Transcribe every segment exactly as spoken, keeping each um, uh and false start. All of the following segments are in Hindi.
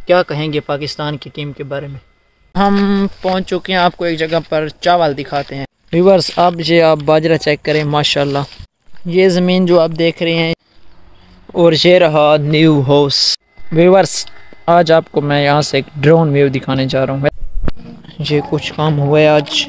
क्या कहेंगे पाकिस्तान की टीम के बारे में। हम पहुंच चुके हैं, आपको एक जगह पर चावल दिखाते हैं। व्यूअर्स आप ये आप बाजरा चेक करें, माशाल्लाह ये ज़मीन जो आप देख रहे हैं और ये रहा न्यू हाउस। व्यूअर्स आज आपको मैं यहाँ से एक ड्रोन व्यू दिखाने जा रहा हूँ। ये कुछ काम हुआ है आज।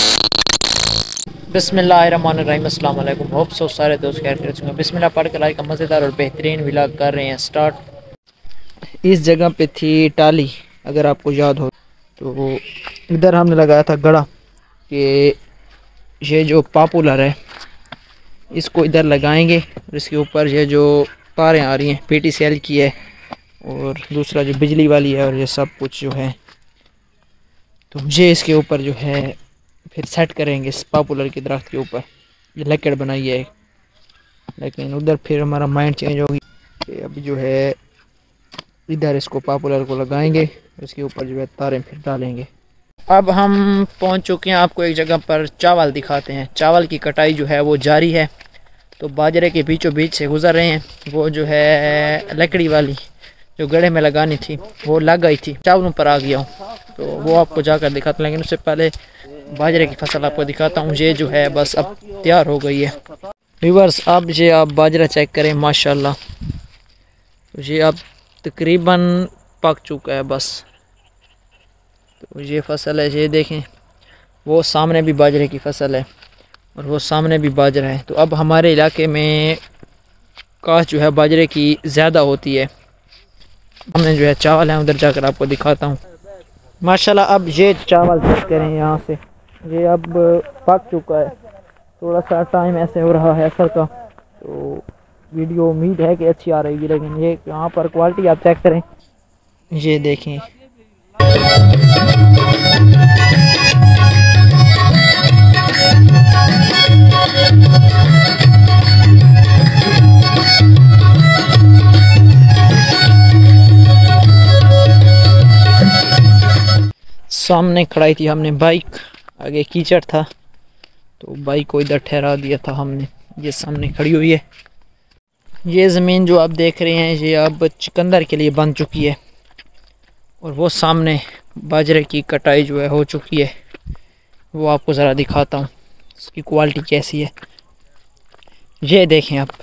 बिस्मिल्लाहिर्रहमानिर्रहीम, अस्सलाम वालेकुम। होप सो सारे दोस्त खैर कर बिस्मिल्लाह पढ़ कर लाइक का मज़ेदार और बेहतरीन व्लॉग कर रहे हैं स्टार्ट। इस जगह पे थी टाली, अगर आपको याद हो तो इधर हमने लगाया था गड़ा कि ये जो पॉपुलर है इसको इधर लगाएंगे और इसके ऊपर ये जो तारें आ रही हैं पी टी सी एल की है और दूसरा जो बिजली वाली है और ये सब कुछ जो है, तो ये इसके ऊपर जो है फिर सेट करेंगे इस पॉपुलर के दरख्त के ऊपर। ये लकड़ बनाई है, लेकिन उधर फिर हमारा माइंड चेंज होगी कि अभी जो है इधर इसको पॉपुलर को लगाएंगे, इसके ऊपर जो है तारें फिर डालेंगे। अब हम पहुंच चुके हैं, आपको एक जगह पर चावल दिखाते हैं। चावल की कटाई जो है वो जारी है, तो बाजरे के बीचों बीच से गुजर रहे हैं। वो जो है लकड़ी वाली जो गड़े में लगानी थी वो लग गई थी, चावलों पर आ गया हूँ, तो वो आपको जाकर दिखाते हैं। लेकिन उससे पहले बाजरे की फसल आपको दिखाता हूँ। ये जो है बस अब तैयार हो गई है। व्यूअर्स आप ये आप बाजरा चेक करें, माशाल्लाह तो ये अब तकरीबन पक चुका है बस। तो ये फसल है, ये देखें वो सामने भी बाजरे की फसल है और वो सामने भी बाजरा है। तो अब हमारे इलाके में काश जो है बाजरे की ज़्यादा होती है। हमने जो है चावल है उधर जाकर आपको दिखाता हूँ। माशाल्लाह अब ये चावल चेक करें यहाँ से, ये अब पक चुका है। थोड़ा सा टाइम ऐसे हो रहा है असर का, तो वीडियो उम्मीद है कि अच्छी आ रहेगी, लेकिन ये यहाँ पर क्वालिटी आप चेक करें, ये देखें। सामने खड़ाई थी हमने बाइक, आगे कीचड़ था तो बाइक को इधर ठहरा दिया था हमने। ये सामने खड़ी हुई है। ये ज़मीन जो आप देख रहे हैं ये अब चिकंदर के लिए बन चुकी है और वो सामने बाजरे की कटाई जो है हो चुकी है। वो आपको ज़रा दिखाता हूँ इसकी क्वालिटी कैसी है। ये देखें आप,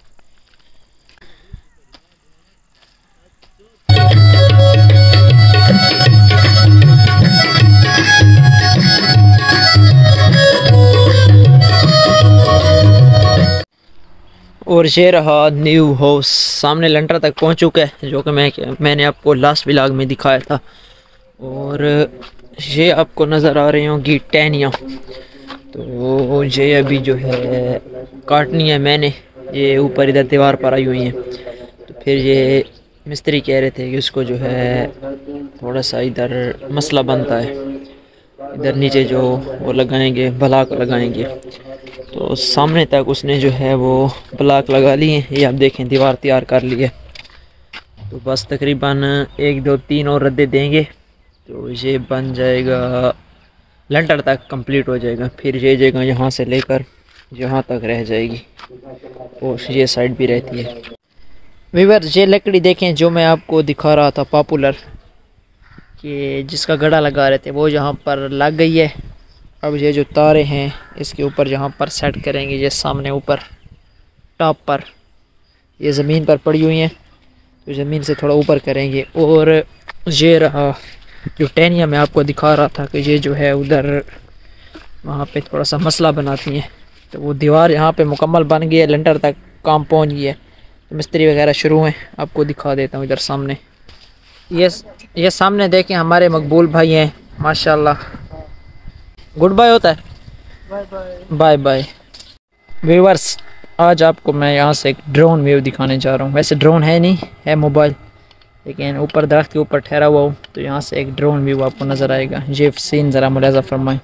और ये रहा न्यू हाउस। सामने लंटर तक पहुंच चुका है, जो कि मैं मैंने आपको लास्ट व्लॉग में दिखाया था। और ये आपको नज़र आ रही होंगी टहनियाँ, तो ये अभी जो है काटनी है मैंने। ये ऊपर इधर दीवार पर आई हुई हैं, तो फिर ये मिस्त्री कह रहे थे कि उसको जो है थोड़ा सा इधर मसला बनता है, इधर नीचे जो वो लगाएंगे ब्लॉक लगाएंगे। तो सामने तक उसने जो है वो ब्लॉक लगा लिए। ये आप देखें दीवार तैयार कर ली है, तो बस तकरीबन एक दो तीन और रद्दे देंगे तो ये बन जाएगा, लंटर तक कंप्लीट हो जाएगा। फिर ये जगह यहाँ से लेकर यहाँ तक रह जाएगी और ये साइड भी रहती है। व्यूअर्स ये लकड़ी देखें जो मैं आपको दिखा रहा था पॉपुलर कि जिसका गड़ा लगा रहे थे, वो यहाँ पर लग गई है। अब ये जो तारे हैं इसके ऊपर यहाँ पर सेट करेंगे। ये सामने ऊपर टॉप पर ये ज़मीन पर पड़ी हुई हैं, तो ज़मीन से थोड़ा ऊपर करेंगे। और ये रहा जो टहनियाँ मैं आपको दिखा रहा था कि ये जो है उधर वहाँ पे थोड़ा सा मसला बनाती हैं, तो वो दीवार यहाँ पे मुकम्मल बन गई है, लंटर तक काम पहुँच गई है, तो मिस्त्री वगैरह शुरू हैं। आपको दिखा देता हूँ इधर सामने। ये ये सामने देखें हमारे मकबूल भाई हैं, माशाल्लाह। गुड बाय होता है, bye bye bye bye. Viewers आज आपको मैं यहाँ से एक ड्रोन व्यू दिखाने जा रहा हूँ। वैसे ड्रोन है नहीं, है मोबाइल, लेकिन ऊपर दरख्त के ऊपर ठहरा हुआ हूँ, तो यहाँ से एक ड्रोन व्यू आपको नज़र आएगा। ये सीन ज़रा मुलाज़ा फरमाएं।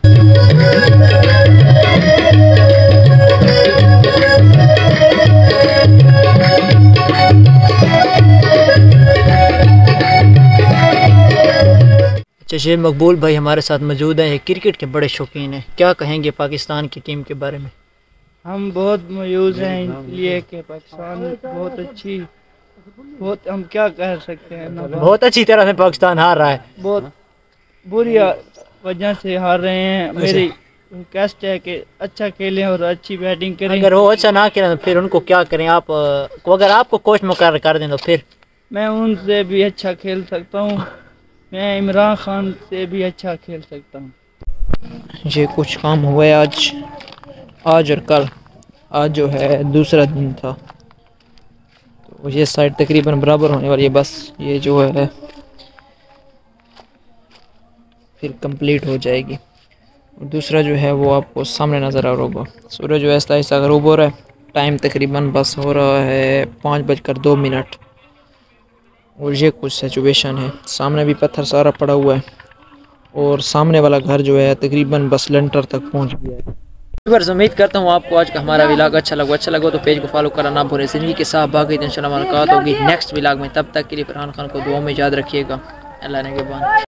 अच्छा, ये मकबूल भाई हमारे साथ मौजूद हैं, क्रिकेट के बड़े शौकीन हैं। क्या कहेंगे पाकिस्तान की टीम के बारे में? हम बहुत मायूस हैं इसलिए कि पाकिस्तान बहुत अच्छी बहुत हम क्या कह सकते हैं ना, बहुत अच्छी तरह से पाकिस्तान हार रहा है। बहुत बुरी वजह से हार रहे हैं। मेरी रिक्वेस्ट है कि अच्छा खेलें और अच्छी बैटिंग करें। अगर वो अच्छा ना खेलें तो फिर उनको क्या करें आप को, अगर आपको कोच मुकर्रर कर दें तो फिर? मैं उनसे भी अच्छा खेल सकता हूँ, मैं इमरान खान से भी अच्छा खेल सकता हूँ। ये कुछ काम हुआ है आज आज और कल। आज जो है दूसरा दिन था, तो ये साइड तकरीबन बराबर होने वाली है। बस ये जो है फिर कंप्लीट हो जाएगी। और दूसरा जो है वो आपको सामने नज़र आ रहा होगा। सूरज जो ऐसा ऐसा गरूब हो रहा है। टाइम तकरीबन बस हो रहा है पाँच बजकर दो मिनट। और ये कुछ सिचुएशन है। सामने भी पत्थर सारा पड़ा हुआ है और सामने वाला घर जो है तकरीबन बस लेंटर तक पहुंच गया है। व्यूअर्स, उम्मीद करता हूँ आपको आज का हमारा व्लॉग अच्छा लगा। अच्छा लगा तो पेज को फॉलो करना ना भूलें। ज़िंदगी के साथ बाकी इंशाल्लाह मुलाकात होगी नेक्स्ट व्लॉग में। तब तक के लिए फरहान खान को दुआ में याद रखिएगा। अल्लाह ने के बाद।